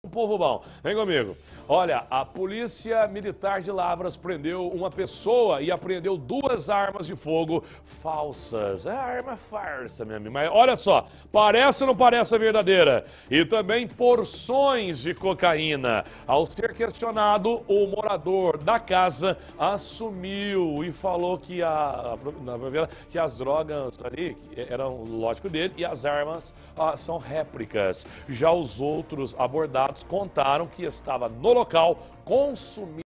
Povo bom, vem comigo. Olha, a Polícia Militar de Lavras prendeu uma pessoa e apreendeu 2 armas de fogo falsas. É arma farsa, meu amigo. Mas olha só, parece ou não parece a verdadeira? E também porções de cocaína. Ao ser questionado, o morador da casa assumiu e falou que que as drogas ali eram, lógico, dele e as armas são réplicas. Já os outros abordados contaram que estava no local consumindo